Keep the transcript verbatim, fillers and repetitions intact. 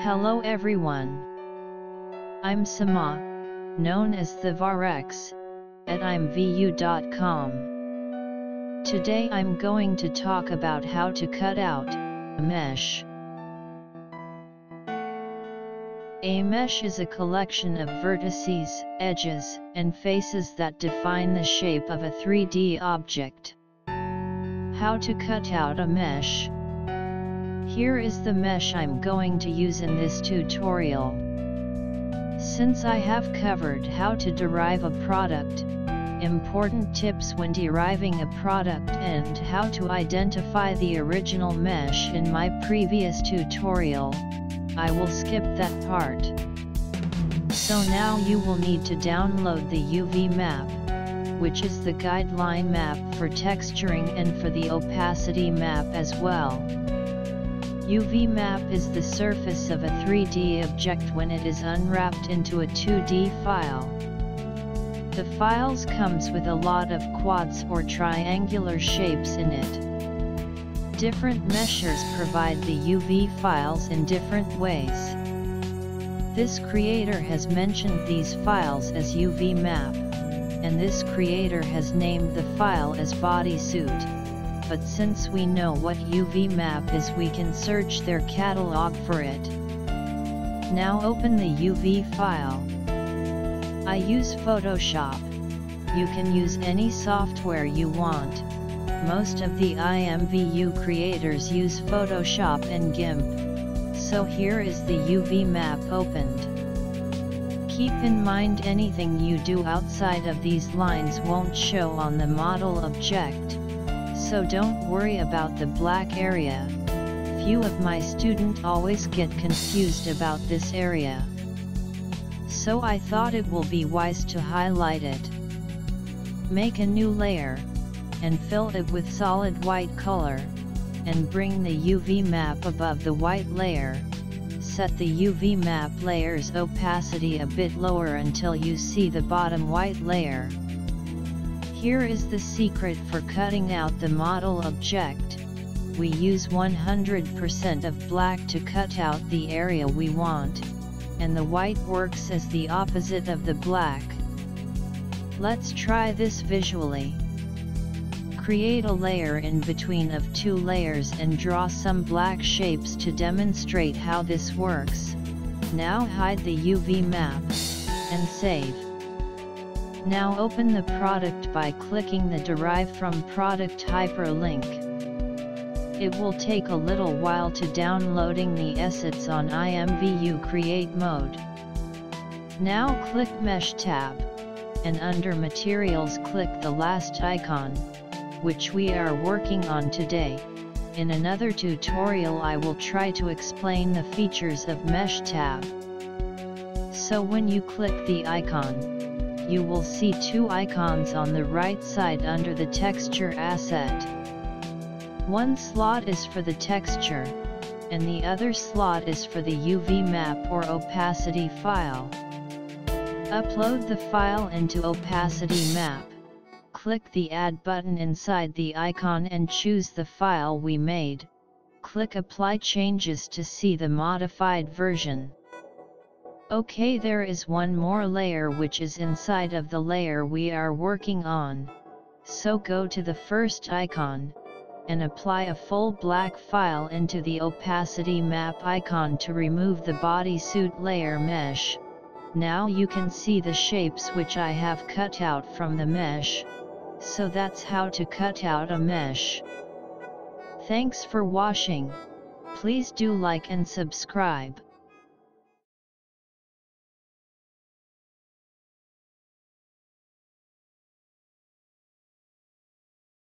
Hello everyone. I'm Sama, known as the Varex, at imvu dot com. Today I'm going to talk about how to cut out a mesh. A mesh is a collection of vertices, edges, and faces that define the shape of a three D object. How to cut out a mesh? Here is the mesh I'm going to use in this tutorial. Since I have covered how to derive a product, important tips when deriving a product and how to identify the original mesh in my previous tutorial, I will skip that part. So now you will need to download the U V map, which is the guideline map for texturing and for the opacity map as well. U V map is the surface of a three D object when it is unwrapped into a two D file. The files comes with a lot of quads or triangular shapes in it. Different meshers provide the U V files in different ways. This creator has mentioned these files as U V map, and this creator has named the file as bodysuit. But since we know what U V map is, we can search their catalog for it. Now open the U V file. I use Photoshop. You can use any software you want. Most of the Imvu creators use Photoshop and GIMP. So here is the U V map opened. Keep in mind anything you do outside of these lines won't show on the model object. So don't worry about the black area. Few of my students always get confused about this area. So I thought it will be wise to highlight it. Make a new layer, and fill it with solid white color, and bring the U V map above the white layer. Set the U V map layer's opacity a bit lower until you see the bottom white layer. Here is the secret for cutting out the model object. We use one hundred percent of black to cut out the area we want, and the white works as the opposite of the black. Let's try this visually. Create a layer in between of two layers and draw some black shapes to demonstrate how this works. Now hide the U V map, and save. Now open the product by clicking the Derive from Product hyperlink. It will take a little while to downloading the assets on Imvu Create mode. Now click Mesh tab, and under Materials click the last icon, which we are working on today. In another tutorial I will try to explain the features of Mesh tab. So when you click the icon, you will see two icons on the right side under the texture asset. One slot is for the texture, and the other slot is for the U V map or opacity file. Upload the file into opacity map. Click the Add button inside the icon and choose the file we made. Click Apply Changes to see the modified version. Okay, there is one more layer which is inside of the layer we are working on. So go to the first icon, and apply a full black file into the opacity map icon to remove the bodysuit layer mesh. Now you can see the shapes which I have cut out from the mesh. So that's how to cut out a mesh. Thanks for watching. Please do like and subscribe.